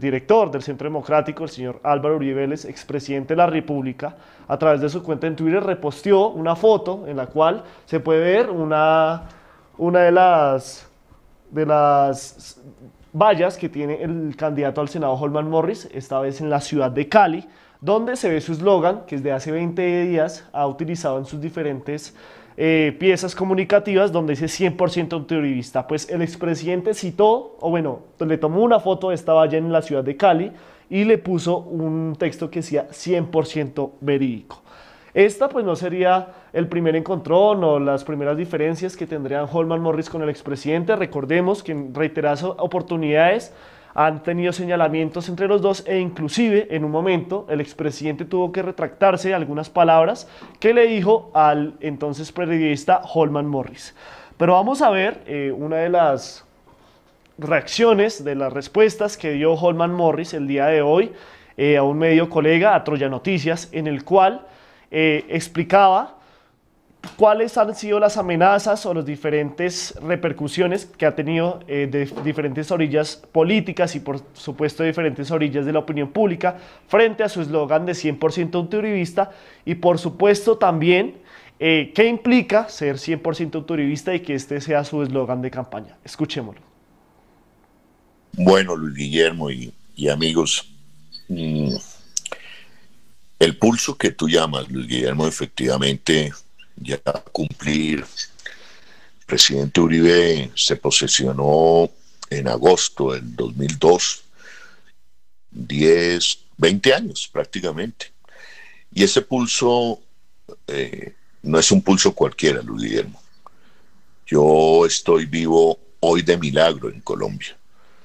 director del Centro Democrático, el señor Álvaro Uribe Vélez, expresidente de la República, a través de su cuenta en Twitter reposteó una foto en la cual se puede ver una de las vallas que tiene el candidato al Senado Holman Morris, esta vez en la ciudad de Cali, donde se ve su eslogan, que desde hace 20 días ha utilizado en sus diferentes piezas comunicativas, donde dice 100% antiuribista. Pues el expresidente citó, o bueno, le tomó una foto de esta valla en la ciudad de Cali y le puso un texto que decía 100% verídico. Esta pues no sería el primer encontrón o las primeras diferencias que tendrían Holman Morris con el expresidente. Recordemos que en reiteradas oportunidades han tenido señalamientos entre los dos e inclusive en un momento el expresidente tuvo que retractarse de algunas palabras que le dijo al entonces periodista Holman Morris. Pero vamos a ver una de las reacciones, de las respuestas que dio Holman Morris el día de hoy a un medio colega, a Troya Noticias, en el cual explicaba cuáles han sido las amenazas o las diferentes repercusiones que ha tenido de diferentes orillas políticas y por supuesto de diferentes orillas de la opinión pública frente a su eslogan de 100% antiuribista y por supuesto también qué implica ser 100% antiuribista y que este sea su eslogan de campaña. Escuchémoslo. Bueno, Luis Guillermo y amigos, el pulso que tú llamas, Luis Guillermo, efectivamente ya a cumplir. El presidente Uribe se posesionó en agosto del 2002, 20 años prácticamente. Y ese pulso no es un pulso cualquiera, Luis Guillermo. Yo estoy vivo hoy de milagro en Colombia,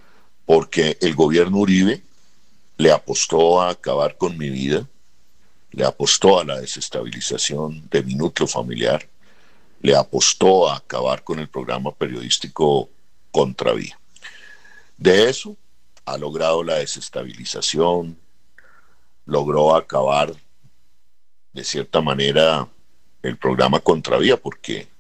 porque el gobierno Uribe le apostó a acabar con mi vida, le apostó a la desestabilización de mi núcleo familiar, le apostó a acabar con el programa periodístico Contravía. De eso ha logrado la desestabilización, logró acabar de cierta manera el programa Contravía porque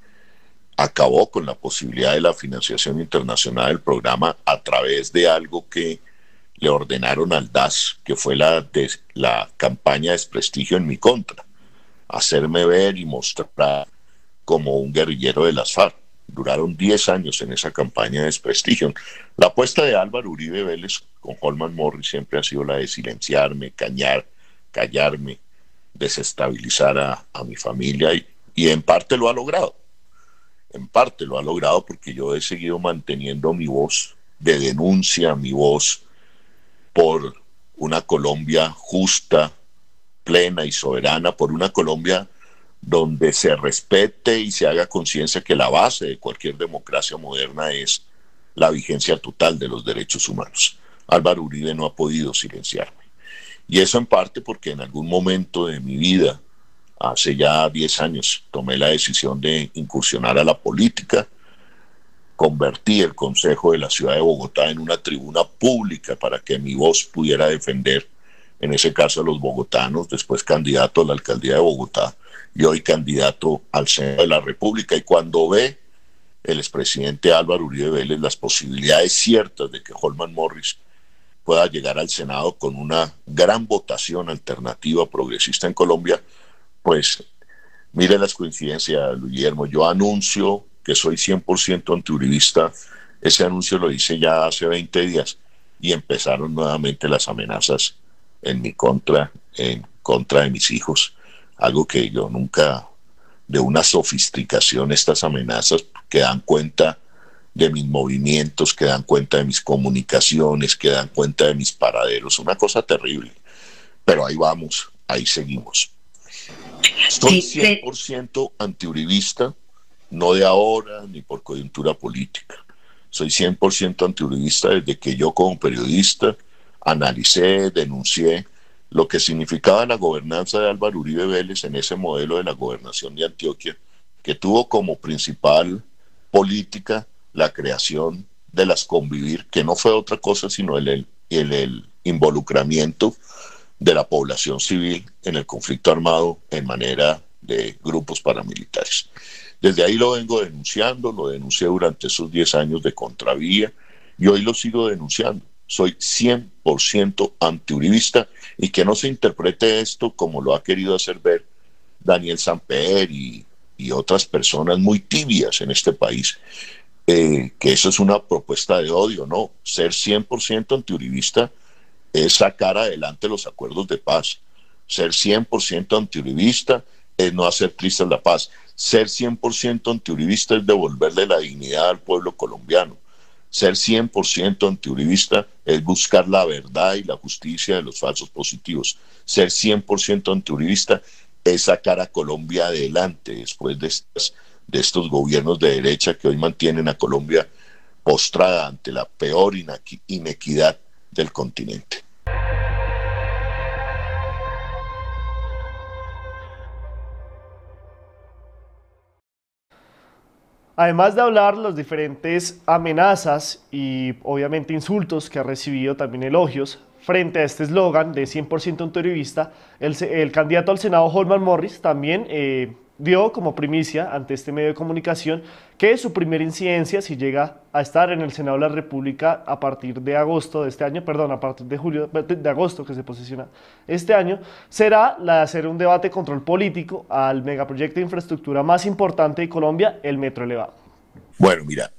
acabó con la posibilidad de la financiación internacional del programa a través de algo que le ordenaron al DAS, que fue la campaña de desprestigio en mi contra, hacerme ver y mostrar como un guerrillero de las FARC. Duraron 10 años en esa campaña de desprestigio. La apuesta de Álvaro Uribe Vélez con Holman Morris siempre ha sido la de silenciarme, callarme, desestabilizar a mi familia y en parte lo ha logrado. En parte lo ha logrado porque yo he seguido manteniendo mi voz de denuncia, mi voz por una Colombia justa, plena y soberana, por una Colombia donde se respete y se haga conciencia que la base de cualquier democracia moderna es la vigencia total de los derechos humanos. Álvaro Uribe no ha podido silenciarme. Y eso en parte porque en algún momento de mi vida, hace ya 10 años, tomé la decisión de incursionar a la política. Convertí el Consejo de la Ciudad de Bogotá en una tribuna pública para que mi voz pudiera defender, en ese caso, a los bogotanos, después candidato a la alcaldía de Bogotá y hoy candidato al Senado de la República. Y cuando ve el expresidente Álvaro Uribe Vélez las posibilidades ciertas de que Holman Morris pueda llegar al Senado con una gran votación alternativa progresista en Colombia, pues mire las coincidencias, Luis Guillermo. Yo anuncio que soy 100% antiuribista. Ese anuncio lo hice ya hace 20 días y empezaron nuevamente las amenazas en mi contra, en contra de mis hijos, algo que yo nunca, de una sofisticación estas amenazas que dan cuenta de mis movimientos, que dan cuenta de mis comunicaciones, que dan cuenta de mis paraderos, una cosa terrible. Pero ahí vamos, ahí seguimos. Soy 100% antiuribista, no de ahora ni por coyuntura política. Soy 100% antiuribista desde que yo como periodista analicé, denuncié lo que significaba la gobernanza de Álvaro Uribe Vélez en ese modelo de la gobernación de Antioquia, que tuvo como principal política la creación de las Convivir, que no fue otra cosa sino el involucramiento de la población civil en el conflicto armado en manera de grupos paramilitares. Desde ahí lo vengo denunciando, lo denuncié durante esos 10 años de Contravía y hoy lo sigo denunciando. soy 100% antiuribista, y que no se interprete esto como lo ha querido hacer ver Daniel Samper y otras personas muy tibias en este país, que eso es una propuesta de odio. No, ser 100% antiuribista es sacar adelante los acuerdos de paz. Ser 100% antiuribista es no hacer triste la paz. Ser 100% antiuribista es devolverle la dignidad al pueblo colombiano. Ser 100% antiuribista es buscar la verdad y la justicia de los falsos positivos. Ser 100% antiuribista es sacar a Colombia adelante después de estos gobiernos de derecha que hoy mantienen a Colombia postrada ante la peor inequidad del continente. Además de hablar las diferentes amenazas y obviamente insultos que ha recibido, también elogios, frente a este eslogan de 100% antiuribista, el candidato al Senado, Holman Morris, también dio como primicia ante este medio de comunicación que su primera incidencia, si llega a estar en el Senado de la República a partir de agosto de este año, perdón, a partir de agosto que se posiciona este año, será la de hacer un debate control político al megaproyecto de infraestructura más importante de Colombia, el Metro Elevado. Bueno, mira,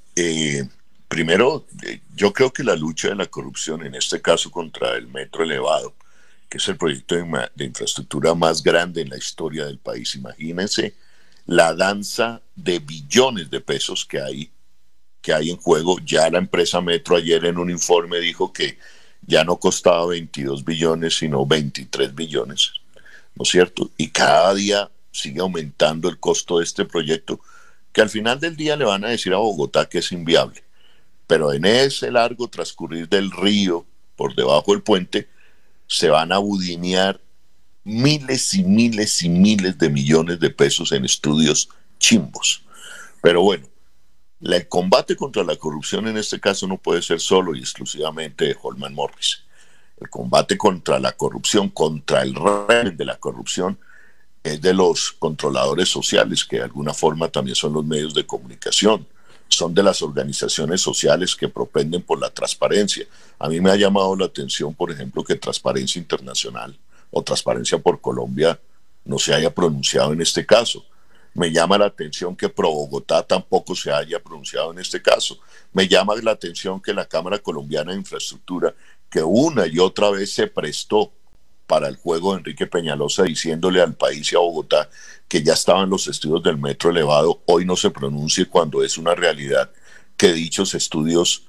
primero, yo creo que la lucha de la corrupción, en este caso contra el Metro Elevado, que es el proyecto de infraestructura más grande en la historia del país. Imagínense la danza de billones de pesos que hay en juego. Ya la empresa Metro ayer en un informe dijo que ya no costaba 22 billones, sino 23 billones, ¿no es cierto? Y cada día sigue aumentando el costo de este proyecto, que al final del día le van a decir a Bogotá que es inviable. Pero en ese largo transcurrir del río, por debajo del puente, se van a budinear miles y miles y miles de millones de pesos en estudios chimbos. Pero bueno, el combate contra la corrupción en este caso no puede ser solo y exclusivamente de Holman Morris. El combate contra la corrupción, contra el régimen de la corrupción, es de los controladores sociales, que de alguna forma también son los medios de comunicación. Son de las organizaciones sociales que propenden por la transparencia. A mí me ha llamado la atención, por ejemplo, que Transparencia Internacional o Transparencia por Colombia no se haya pronunciado en este caso. Me llama la atención que Pro Bogotá tampoco se haya pronunciado en este caso. Me llama la atención que la Cámara Colombiana de Infraestructura, que una y otra vez se prestó para el juego de Enrique Peñalosa, diciéndole al país y a Bogotá que ya estaban los estudios del Metro Elevado, hoy no se pronuncie cuando es una realidad que dichos estudios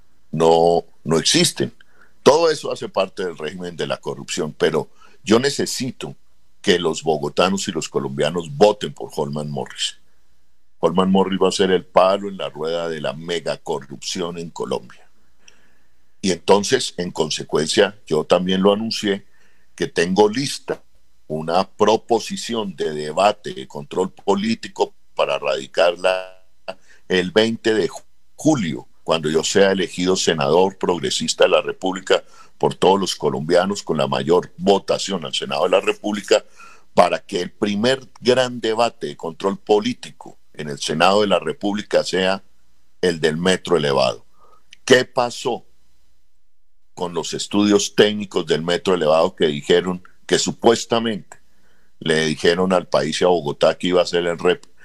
no existen. Todo eso hace parte del régimen de la corrupción, pero yo necesito que los bogotanos y los colombianos voten por Holman Morris. Holman Morris va a ser el palo en la rueda de la megacorrupción en Colombia. Y entonces, en consecuencia, yo también lo anuncié, que tengo lista una proposición de debate de control político para radicarla el 20 de julio, cuando yo sea elegido senador progresista de la República por todos los colombianos con la mayor votación al Senado de la República, para que el primer gran debate de control político en el Senado de la República sea el del Metro Elevado. ¿Qué pasó con los estudios técnicos del Metro Elevado que dijeron que supuestamente le dijeron al país y a Bogotá que iba a ser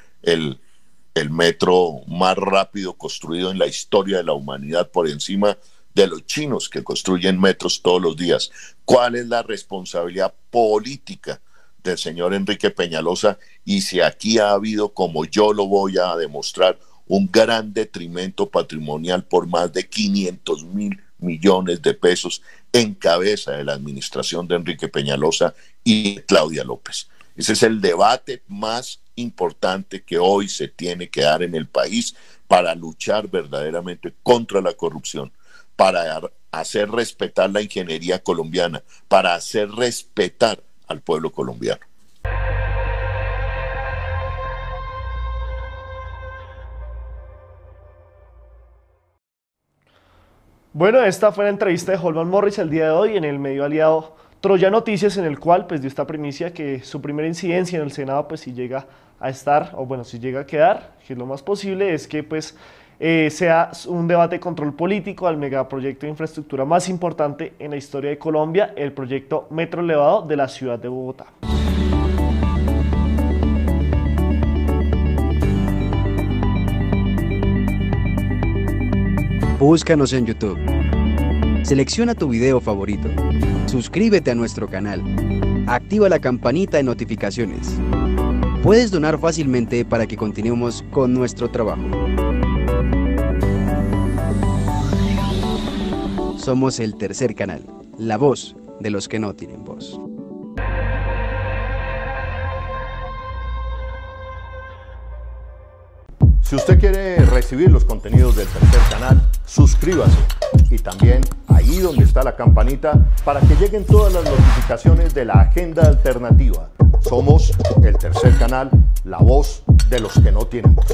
el metro más rápido construido en la historia de la humanidad, por encima de los chinos que construyen metros todos los días? ¿Cuál es la responsabilidad política del señor Enrique Peñalosa? Y si aquí ha habido, como yo lo voy a demostrar, un gran detrimento patrimonial por más de 500.000 millones de pesos en cabeza de la administración de Enrique Peñalosa y Claudia López. Ese es el debate más importante que hoy se tiene que dar en el país para luchar verdaderamente contra la corrupción, para hacer respetar la ingeniería colombiana, para hacer respetar al pueblo colombiano. Bueno, esta fue la entrevista de Holman Morris el día de hoy en el medio aliado Troya Noticias, en el cual pues dio esta primicia que su primera incidencia en el Senado, pues si llega a estar, o bueno, si llega a quedar, que es lo más posible, es que pues sea un debate de control político al megaproyecto de infraestructura más importante en la historia de Colombia, el proyecto Metro Elevado de la ciudad de Bogotá. Búscanos en YouTube. Selecciona tu video favorito. Suscríbete a nuestro canal. Activa la campanita de notificaciones. Puedes donar fácilmente para que continuemos con nuestro trabajo. Somos el Tercer Canal, la voz de los que no tienen voz. Si usted quiere recibir los contenidos del Tercer Canal, suscríbase y también ahí donde está la campanita para que lleguen todas las notificaciones de la agenda alternativa. Somos el Tercer Canal, la voz de los que no tienen voz.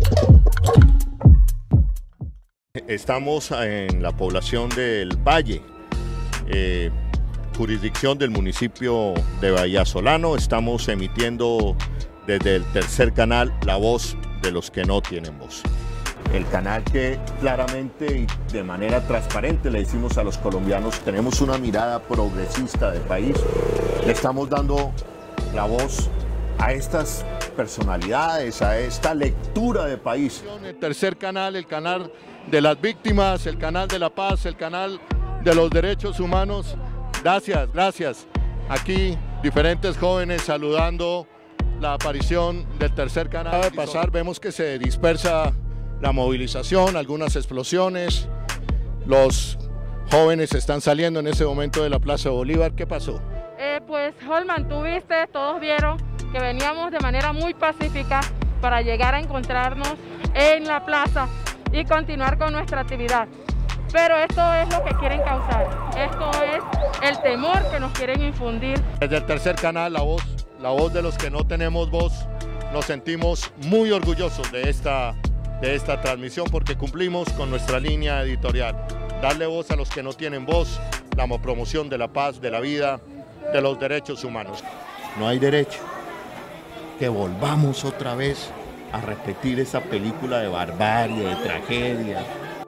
Estamos en la población del Valle, jurisdicción del municipio de Bahía Solano. Estamos emitiendo desde el Tercer Canal, la voz de los que no tienen voz. El canal que claramente y de manera transparente le decimos a los colombianos, tenemos una mirada progresista del país, le estamos dando la voz a estas personalidades, a esta lectura de país. El Tercer Canal, el canal de las víctimas, el canal de la paz, el canal de los derechos humanos. Gracias, gracias. Aquí diferentes jóvenes saludando la aparición del Tercer Canal. Acaba de pasar, vemos que se dispersa la movilización, algunas explosiones. Los jóvenes están saliendo en ese momento de la Plaza Bolívar. ¿Qué pasó? Pues Holman, tú viste, todos vieron que veníamos de manera muy pacífica para llegar a encontrarnos en la plaza y continuar con nuestra actividad. Pero esto es lo que quieren causar, esto es el temor que nos quieren infundir. Desde el Tercer Canal, la voz de los que no tenemos voz, nos sentimos muy orgullosos de esta transmisión porque cumplimos con nuestra línea editorial. Darle voz a los que no tienen voz, la promoción de la paz, de la vida, de los derechos humanos. No hay derecho que volvamos otra vez a repetir esa película de barbarie, de tragedia.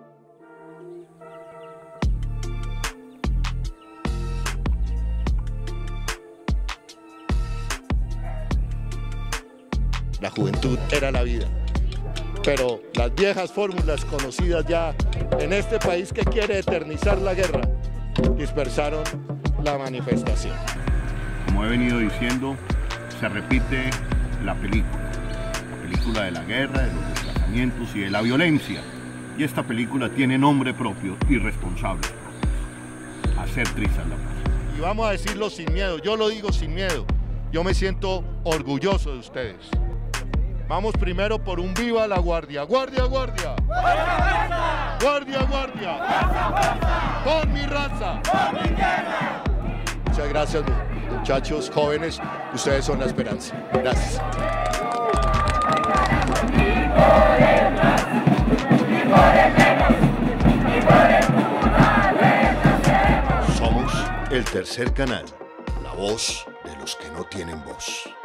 La juventud era la vida, pero las viejas fórmulas conocidas ya en este país que quiere eternizar la guerra, dispersaron la manifestación. Como he venido diciendo, se repite la película de la guerra, de los desplazamientos y de la violencia. Y esta película tiene nombre propio y responsables propios: hacer trizas la paz. Y vamos a decirlo sin miedo, yo lo digo sin miedo, yo me siento orgulloso de ustedes. Vamos primero por un viva la guardia. ¡Guardia, guardia! ¡Guardia, guardia! ¡Guardia, guardia! ¡Por mi raza! ¡Por mi tierra! Muchas gracias, muchachos jóvenes. Ustedes son la esperanza. Gracias. Somos el Tercer Canal, la voz de los que no tienen voz.